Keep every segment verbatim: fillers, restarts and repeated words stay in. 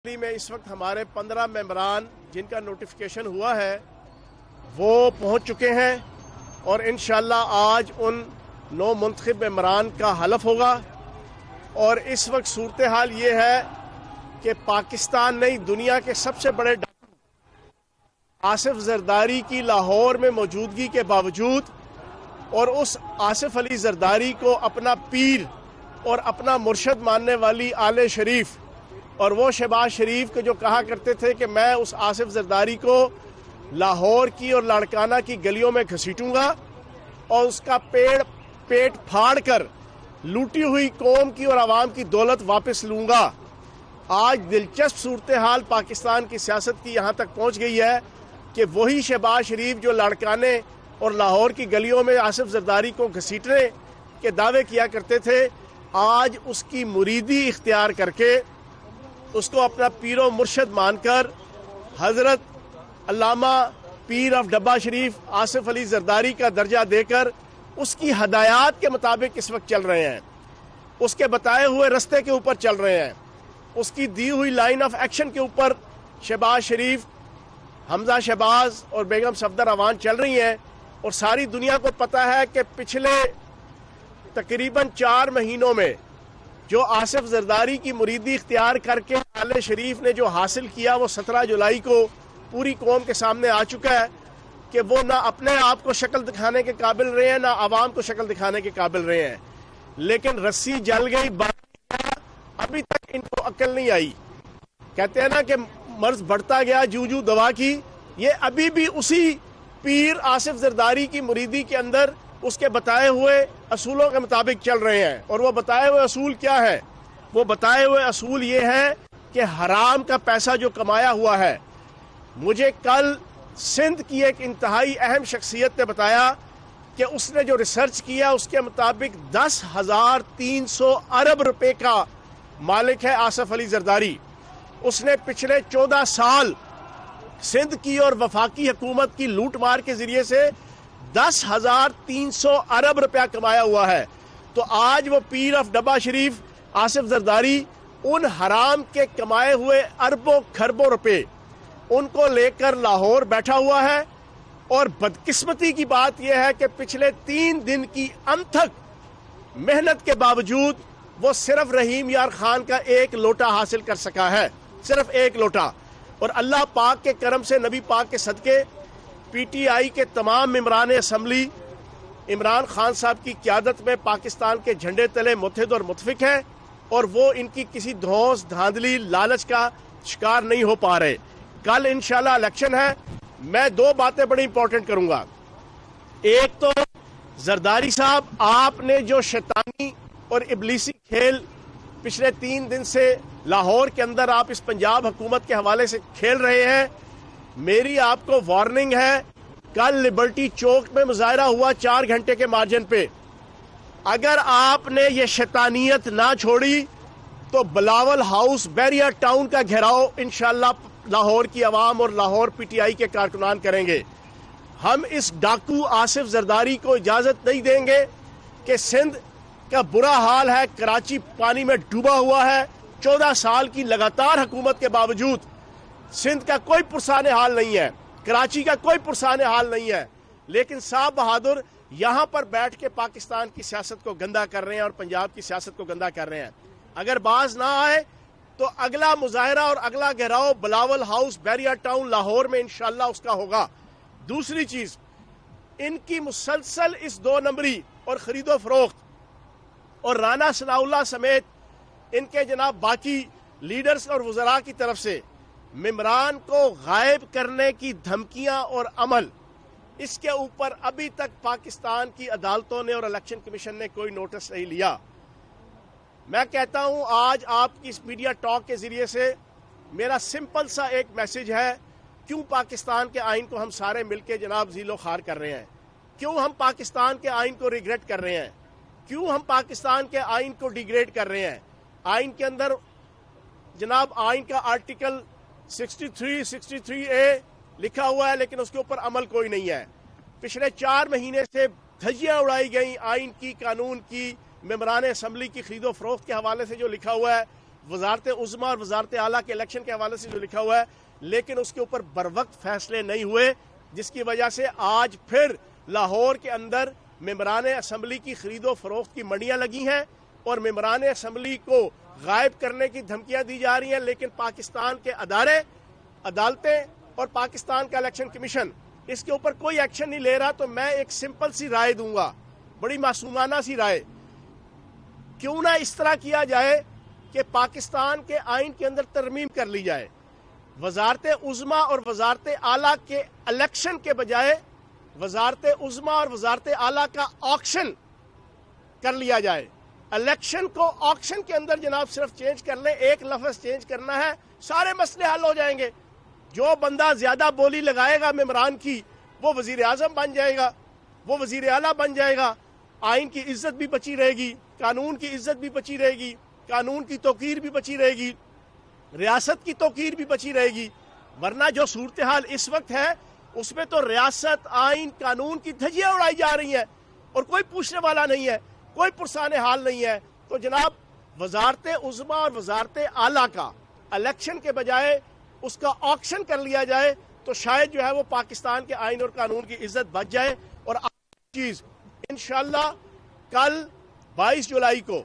में इस वक्त हमारे पंद्रह मेंबरान जिनका नोटिफिकेशन हुआ है वो पहुंच चुके हैं और इंशाल्लाह आज उन नौ मुंतखब मेंबरान का हलफ होगा। और इस वक्त सूरत हाल ये है कि पाकिस्तान नहीं, दुनिया के सबसे बड़े डाकू आसिफ जरदारी की लाहौर में मौजूदगी के बावजूद और उस आसिफ अली जरदारी को अपना पीर और अपना मुर्शद मानने वाली आले शरीफ और वो शहबाज शरीफ को जो कहा करते थे कि मैं उस आसिफ जरदारी को लाहौर की और लाड़काना की गलियों में घसीटूंगा और उसका पेड़ पेट फाड़ कर लूटी हुई कौम की और आवाम की दौलत वापस लूंगा। आज दिलचस्प सूरत हाल पाकिस्तान की सियासत की यहाँ तक पहुँच गई है कि वही शहबाज शरीफ जो लाड़काने और लाहौर की गलियों में आसिफ जरदारी को घसीटने के दावे किया करते थे, आज उसकी मुरीदी इख्तियार करके उसको अपना पीरो मुर्शद मानकर हजरत अल्लामा पीर ऑफ डब्बा शरीफ आसिफ अली जरदारी का दर्जा देकर उसकी हदायत के मुताबिक इस वक्त चल रहे हैं, उसके बताए हुए रास्ते के ऊपर चल रहे हैं, उसकी दी हुई लाइन ऑफ एक्शन के ऊपर शहबाज शरीफ, हमजा शहबाज और बेगम सफदर अवान चल रही हैं। और सारी दुनिया को पता है कि पिछले तकरीबन चार महीनों में जो आसिफ जरदारी की मुरीदी इख्तियार करके आले शरीफ ने जो हासिल किया वो सत्रह जुलाई को पूरी कौम के सामने आ चुका है कि वो ना अपने आप को शक्ल दिखाने के काबिल रहे हैं, ना आवाम को शक्ल दिखाने के काबिल रहे हैं। लेकिन रस्सी जल गई, अभी तक इनको अक्ल नहीं आई। कहते हैं ना कि मर्ज बढ़ता गया जू जू दवा की, ये अभी भी उसी पीर आसिफ जरदारी की मुरीदी के अंदर उसके बताए हुए असूलों के मुताबिक चल रहे हैं। और वो बताए हुए असूल क्या है? वो बताए हुए असूल ये है कि हराम का पैसा जो कमाया हुआ है, मुझे कल सिंध की एक इंतहाई अहम शख्सियत ने बताया कि उसने जो रिसर्च किया उसके मुताबिक दस हजार तीन सौ अरब रुपए का मालिक है आसिफ अली जरदारी। उसने पिछले चौदह साल सिंध की और वफाकी हुकूमत की लूट मार के जरिए से दस हजार तीन सौ अरब रुपया कमाया हुआ है। तो आज वो पीर ऑफ डब्बा शरीफ आसिफ जरदारी उन हराम के कमाए हुए अरबों खरबों रुपए उनको लेकर लाहौर बैठा हुआ है। और बदकिस्मती की बात यह है कि पिछले तीन दिन की अनथक मेहनत के बावजूद वो सिर्फ रहीम यार खान का एक लोटा हासिल कर सका है, सिर्फ एक लोटा। और अल्लाह पाक के करम से, नबी पाक के सदके, पीटीआई के तमाम मेंबरान असम्बली इमरान खान साहब की क़यादत में पाकिस्तान के झंडे तले मुत्तहिद और मुत्तफिक है और वो इनकी किसी धौंस धांधली लालच का शिकार नहीं हो पा रहे। कल इंशाल्लाह इलेक्शन है। मैं दो बातें बड़ी इंपॉर्टेंट करूंगा। एक तो जरदारी साहब, आपने जो शैतानी और इबलीसी खेल पिछले तीन दिन से लाहौर के अंदर आप इस पंजाब हुकूमत के हवाले से खेल रहे हैं, मेरी आपको वार्निंग है। कल लिबर्टी चौक में मुजाहरा हुआ चार घंटे के मार्जिन पे, अगर आपने ये शैतानियत ना छोड़ी तो बिलावल हाउस बैरिया टाउन का घेराव इंशाल्लाह लाहौर की आवाम और लाहौर पीटीआई के कारकुनान करेंगे। हम इस डाकू आसिफ जरदारी को इजाजत नहीं देंगे कि सिंध का बुरा हाल है, कराची पानी में डूबा हुआ है। चौदह साल की लगातार हुकूमत के बावजूद सिंध का कोई पुरसान हाल नहीं है, कराची का कोई पुरसान हाल नहीं है। लेकिन साहब बहादुर यहां पर बैठ के पाकिस्तान की सियासत को गंदा कर रहे हैं और पंजाब की सियासत को गंदा कर रहे हैं। अगर बाज ना आए तो अगला मुजाहरा और अगला घेराव बिलावल हाउस बैरिया टाउन लाहौर में इंशाल्लाह उसका होगा। दूसरी चीज, इनकी मुसलसल इस दो नंबरी और खरीदो फरोख्त और राना सनाउल्लाह समेत इनके जनाब बाकी लीडर्स और वज़रा की तरफ से मेंबरान को गायब करने की धमकियां और अमल, इसके ऊपर अभी तक पाकिस्तान की अदालतों ने और इलेक्शन कमीशन ने कोई नोटिस नहीं लिया। मैं कहता हूं आज आपकी इस मीडिया टॉक के जरिए से मेरा सिंपल सा एक मैसेज है, क्यों पाकिस्तान के आइन को हम सारे मिलकर जनाब जीलो खार कर रहे हैं? क्यों हम पाकिस्तान के आइन को रिग्रेट कर रहे हैं? क्यों हम पाकिस्तान के आइन को डिग्रेड कर रहे हैं? आइन के अंदर जनाब आइन का आर्टिकल तिरसठ, तिरसठ ए लिखा हुआ है लेकिन उसके ऊपर अमल कोई नहीं है। पिछले चार महीने से धज्जियां उड़ाई गई आइन की, कानून की, मेंबरान असम्बली की खरीदो फरोख्त के हवाले से जो लिखा हुआ है وزارت عظمیٰ اور وزارت اعلیٰ کے الیکشن کے حوالے سے جو لکھا ہوا ہے، لیکن اس کے اوپر بروقت فیصلے نہیں ہوئے، جس کی وجہ سے آج پھر لاہور کے اندر ممبران اسمبلی کی خرید و فروخت کی منڈیاں لگی ہیں اور ممبران اسمبلی کو غائب کرنے کی دھمکیاں دی جا رہی ہیں، لیکن پاکستان کے ادارے، عدالتیں اور پاکستان کا الیکشن کمیشن اس کے اوپر کوئی ایکشن نہیں لے رہا۔ تو میں ایک سمپل سی رائے دوں گا، بڑی معصومانہ سی رائے، کیوں نہ اس طرح کیا جائے کہ پاکستان کے آئین کے اندر ترمیم کر لی جائے، وزارت عظمیٰ اور وزارت اعلیٰ کے الیکشن کے بجائے وزارت عظمیٰ اور وزارت اعلیٰ کا آکشن کر لیا جائے۔ الیکشن کو آکشن کے اندر جناب صرف چینج کر لیں، ایک لفظ چینج کرنا ہے، سارے مسئلے حل ہو جائیں گے۔ جو بندہ زیادہ بولی لگائے گا ممبران کی، وہ وزیر اعظم بن جائے گا، وہ وزیر اعلیٰ بن جائے گا، آئین کی عزت بھی بچی رہے گی، قانون کی عزت بھی بچی رہے گی، قانون کی توقیر بھی بچی رہے گی، ریاست کی توقیر بھی بچی رہے گی۔ ورنہ جو صورتحال اس وقت ہے اس میں تو ریاست، آئین، قانون کی دھجیاں اڑائی جا رہی ہیں اور کوئی پوچھنے والا نہیں ہے، کوئی پرسان حال نہیں ہے۔ تو جناب وزارت عظمیٰ اور وزارت اعلیٰ کا الیکشن کے بجائے اس کا آکشن کر لیا جائے تو شاید جو ہے وہ پاکستان کے آئین اور قانون کی عزت بچ جائے۔ اور چیز انشاءاللہ کل بائیس جولائی کو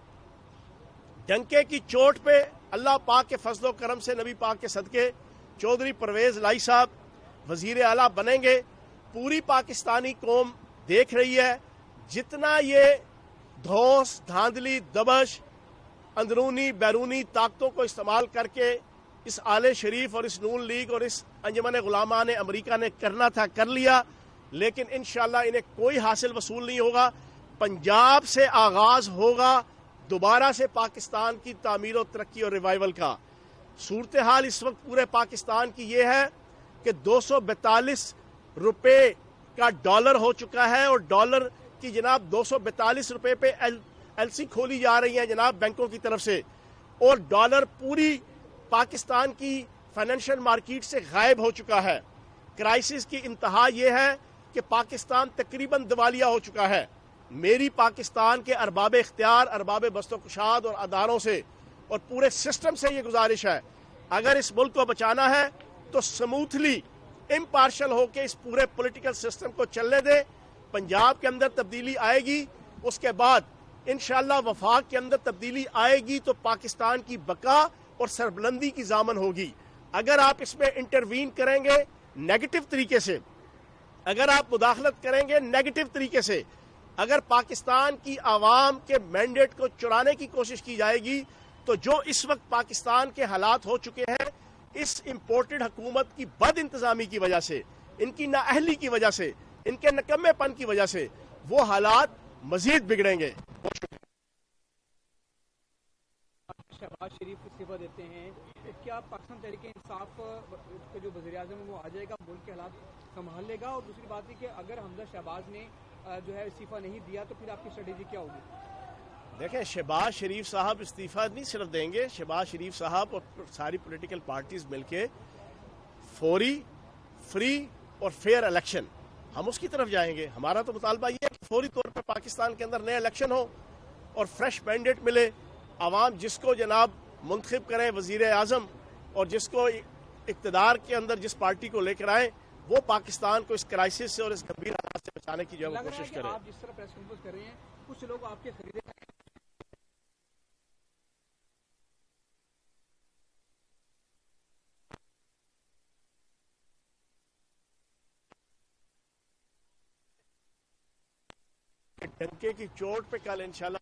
ڈنکے کی چوٹ پہ اللہ پاک کے فضل و کرم سے، نبی پاک کے صدقے، چودھری پرویز لائی صاحب وزیر اعلیٰ بنیں گے۔ پوری پاکستانی قوم دیکھ رہی ہے جتنا یہ دھوس، دھاندلی، دبش، اندرونی بیرونی طاقتوں کو استعمال کر کے اس آل شریف اور اس نون لیگ اور اس انجمن غلامان امریکہ نے کرنا تھا کر لیا، لیکن انشاءاللہ انہیں کوئی حاصل وصول نہیں ہوگا۔ پنجاب سے آغاز ہوگا دوبارہ سے پاکستان کی تعمیر و ترقی اور ریوائیول کا۔ صورتحال اس وقت پورے پاکستان کی یہ ہے کہ دو سو بیتالیس روپے کا ڈالر ہو چکا ہے اور ڈالر کی جناب دو سو بیتالیس روپے پہ ایل سی کھولی جا رہی ہیں جناب بینکوں کی طرف سے، اور ڈالر پوری پاکستان کی فائنینشل مارکیٹ سے غائب ہو چکا ہے۔ کرائسس کی انتہا یہ ہے کہ پاکستان تقریباً دیوالیہ ہو چکا ہے۔ میری پاکستان کے ارباب اختیار، ارباب بست و کشاد اور اداروں سے اور پورے سسٹم سے یہ گزارش ہے، اگر اس ملک کو بچانا ہے تو سموتھلی امپارشل ہو کے اس پورے پولیٹیکل سسٹم کو چلنے دے۔ پنجاب کے اندر تبدیلی آئے گی، اس کے بعد انشاءاللہ وفاق کے اندر تبدیلی آئے گی تو پاکستان کی بقا اور سربلندی کی ضامن ہوگی۔ اگر آپ اس میں انٹروین کریں گے نیگیٹو طریقے سے، اگر آپ مداخلت کریں گے نیگیٹو طریقے سے، اگر پاکستان کی عوام کے مینڈیٹ کو چرانے کی کوشش کی جائے گی تو جو اس وقت پاکستان کے حالات ہو چکے ہیں اس امپورٹڈ حکومت کی بد انتظامی کی وجہ سے، ان کی نااہلی کی وجہ سے، ان کے نکمے پن کی وجہ سے وہ حالات مزید بگڑیں گے۔ شہباز شریف استعفیٰ دیتے ہیں، کیا پاکستان تحریک انصاف کا جو وزیر اعظم ہے وہ آ جائے گا، ملک کے حالات سنبھال لے گا؟ اور دوسری بات ہے کہ اگر حمزہ شہباز نے جو ہے استعفیٰ نہیں دیا تو پھر آپ کی اسٹریٹجی کیا ہوگی؟ دیکھیں، شہباز شریف صاحب استعفیٰ نہیں صرف دیں گے، شہباز شریف صاحب اور ساری پولیٹیکل پارٹیز مل کے فوری، فری اور فیئر الیکشن، ہم اس کی طرف جائیں گے۔ ہمارا تو مطالبہ یہ ہے کہ فوری طور پر پاکستان کے اندر نئے الیکشن ہو اور فریش مینڈیٹ ملے، عوام جس کو جناب منتخب کرے وزیر اعظم اور جس کو اقتدار کے اندر جس پارٹی کو لے کر آئیں وہ پاکستان کو اس کرائسس سے اور اس گمبھیر حالات سے بچانے کی جو کوشش کرے۔ آپ جس طرح پریس کانفرنس کر رہے ہیں کچھ لوگ آپ کے خریدے ڈنکے کی چوٹ پہ کل انشاءاللہ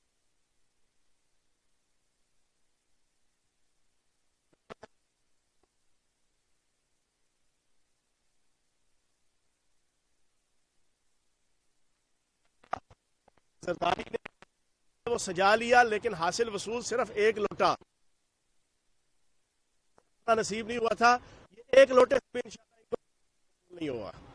سرداری نے وہ سجا لیا، لیکن حاصل وصول صرف ایک لوٹا نصیب نہیں ہوا تھا، یہ ایک لوٹے سے بھی انشاءاللہ نہیں ہوا۔